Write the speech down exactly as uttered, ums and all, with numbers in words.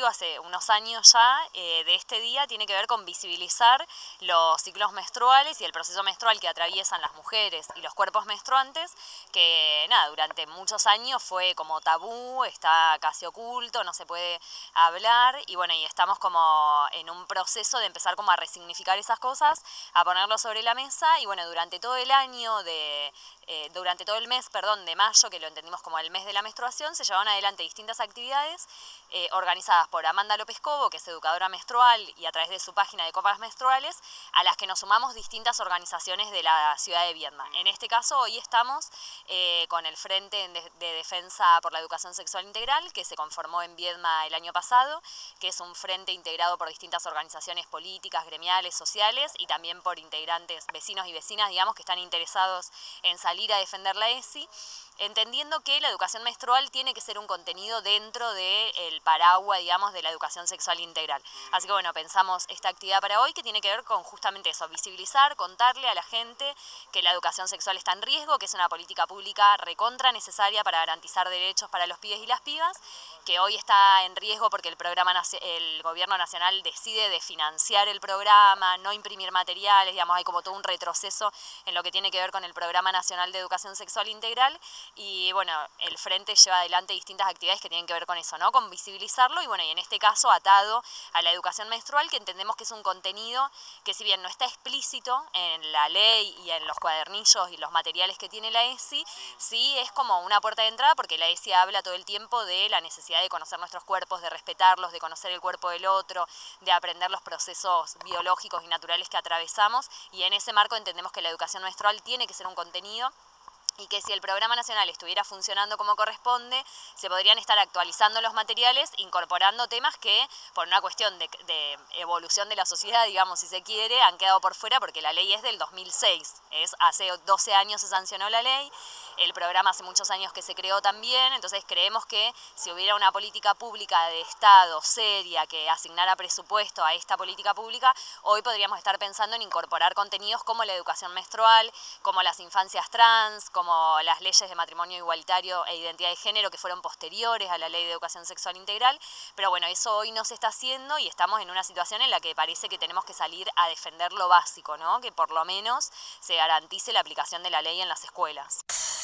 motivo hace unos años ya eh, de este día tiene que ver con visibilizar los ciclos menstruales y el proceso menstrual que atraviesan las mujeres y los cuerpos menstruantes, que nada, durante muchos años fue como tabú, está casi oculto, no se puede hablar, y bueno, y estamos como en un proceso de empezar como a resignificar esas cosas, a ponerlo sobre la mesa, y bueno, durante todo el año de... Eh, durante todo el mes, perdón, de mayo, que lo entendimos como el mes de la menstruación, se llevaron adelante distintas actividades eh, organizadas por Amanda López Cobo, que es educadora menstrual, y a través de su página de copas menstruales, a las que nos sumamos distintas organizaciones de la ciudad de Viedma. En este caso, hoy estamos eh, con el Frente de, de Defensa por la Educación Sexual Integral, que se conformó en Viedma el año pasado, que es un frente integrado por distintas organizaciones políticas, gremiales, sociales, y también por integrantes, vecinos y vecinas, digamos, que están interesados en salir a defender la E S I, entendiendo que la educación menstrual tiene que ser un contenido dentro del paraguas, digamos, de la educación sexual integral. Así que bueno, pensamos esta actividad para hoy, que tiene que ver con justamente eso, visibilizar, contarle a la gente que la educación sexual está en riesgo, que es una política pública recontra necesaria para garantizar derechos para los pibes y las pibas, que hoy está en riesgo porque el programa, el gobierno nacional decide de financiar el programa, no imprimir materiales, digamos, hay como todo un retroceso en lo que tiene que ver con el Programa Nacional de Educación Sexual Integral. Y bueno, el Frente lleva adelante distintas actividades que tienen que ver con eso, ¿no? Con visibilizarlo, y bueno, y en este caso atado a la educación menstrual, que entendemos que es un contenido que, si bien no está explícito en la ley y en los cuadernillos y los materiales que tiene la E S I, sí es como una puerta de entrada, porque la E S I habla todo el tiempo de la necesidad de conocer nuestros cuerpos, de respetarlos, de conocer el cuerpo del otro, de aprender los procesos biológicos y naturales que atravesamos, y en ese marco entendemos que la educación menstrual tiene que ser un contenido, y que si el programa nacional estuviera funcionando como corresponde, se podrían estar actualizando los materiales, incorporando temas que, por una cuestión de, de evolución de la sociedad, digamos, si se quiere, han quedado por fuera, porque la ley es del dos mil seis, es hace doce años se sancionó la ley, el programa hace muchos años que se creó también, entonces creemos que si hubiera una política pública de Estado seria que asignara presupuesto a esta política pública, hoy podríamos estar pensando en incorporar contenidos como la educación menstrual, como las infancias trans, como como las leyes de matrimonio igualitario e identidad de género, que fueron posteriores a la Ley de Educación Sexual Integral, pero bueno, eso hoy no se está haciendo, y estamos en una situación en la que parece que tenemos que salir a defender lo básico, ¿no? Que por lo menos se garantice la aplicación de la ley en las escuelas.